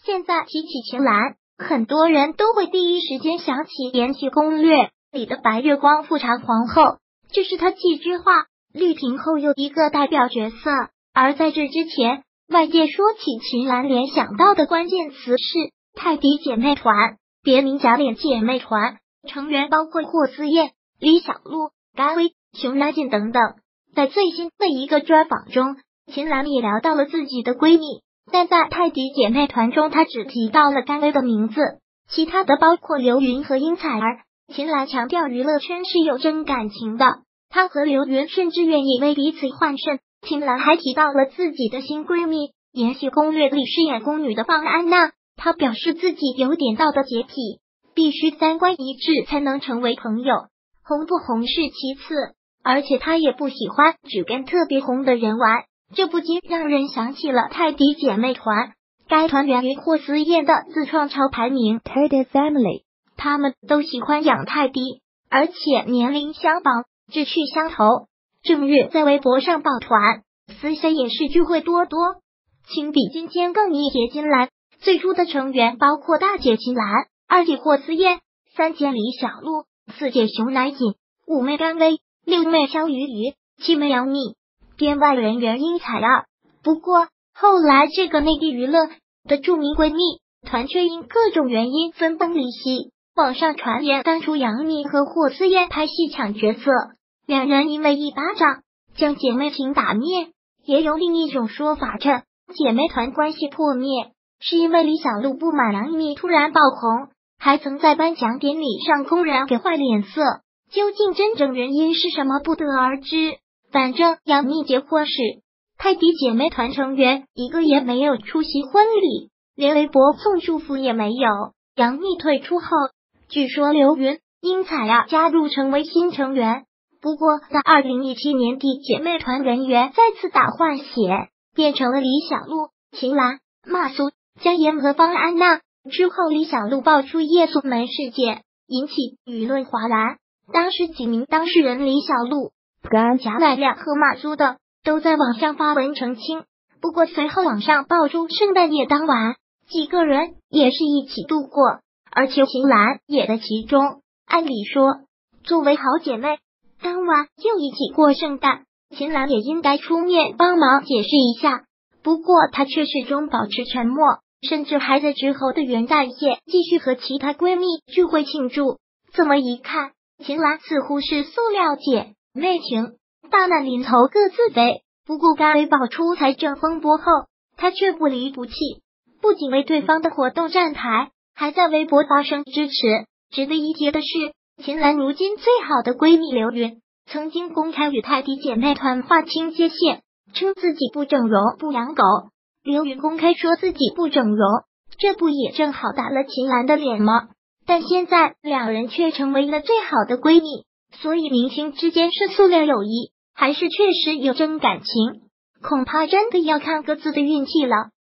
现在提起秦岚，很多人都会第一时间想起《延禧攻略》里的白月光富察皇后，这是她继之画、丽嫔后又一个代表角色。而在这之前，外界说起秦岚联想到的关键词是泰迪姐妹团，别名假脸姐妹团，成员包括霍思燕、李小璐、甘薇、熊来静等等。在最新的一个专访中，秦岚也聊到了自己的闺蜜，但在泰迪姐妹团中，她只提到了甘薇的名字，其他的包括刘云和殷彩儿。秦岚强调娱乐圈是有真感情的，她和刘云甚至愿意为彼此换肾。秦岚还提到了自己的新闺蜜《延禧攻略》里饰演宫女的方安娜，她表示自己有点道德洁癖，必须三观一致才能成为朋友，红不红是其次，而且她也不喜欢只跟特别红的人玩。这不禁让人想起了泰迪姐妹团，该团源于霍思燕的自创潮牌名 Teddy Family， 他们都喜欢养泰迪，而且年龄相仿，志趣相投。正月在微博上抱团，私下也是聚会多多，情比金坚更一叠。金兰最初的成员包括大姐秦岚、二姐霍思燕、三姐李小璐、四姐熊乃瑾、五妹甘薇、六妹肖瑜瑜、七妹杨幂，编外人员殷彩儿。不过后来这个内地娱乐的著名闺蜜团却因各种原因分崩离析，网上传言当初杨幂和霍思燕拍戏抢角色，两人因为一巴掌将姐妹情打灭。也有另一种说法称，姐妹团关系破灭是因为李小璐不满杨幂突然爆红，还曾在颁奖典礼上公然给坏脸色。究竟真正原因是什么不得而知，反正杨幂结婚时，泰迪姐妹团成员一个也没有出席婚礼，连微博送祝福也没有。杨幂退出后，据说刘云、殷彩儿加入成为新成员。不过在2017年底，姐妹团人员再次大换血，变成了李小璐、秦岚、马苏、姜妍和方安娜。之后李小璐爆出夜宿门事件，引起舆论哗然。当时几名当事人李小璐、贾乃亮和马苏等都在网上发文澄清。不过随后网上爆出圣诞夜当晚几个人也是一起度过，而且秦岚也在其中。按理说作为好姐妹，当晚就一起过圣诞，秦岚也应该出面帮忙解释一下。不过她却始终保持沉默，甚至还在之后的元旦夜继续和其他闺蜜聚会庆祝。这么一看，秦岚似乎是塑料姐妹情，大难临头各自飞。不过甘薇爆出财政风波后，她却不离不弃，不仅为对方的活动站台，还在微博发声支持。值得一提的是，秦岚如今最好的闺蜜刘云曾经公开与泰迪姐妹团划清界限，称自己不整容不养狗。刘云公开说自己不整容，这不也正好打了秦岚的脸吗？但现在两人却成为了最好的闺蜜，所以明星之间是塑料友谊，还是确实有真感情，恐怕真的要看各自的运气了。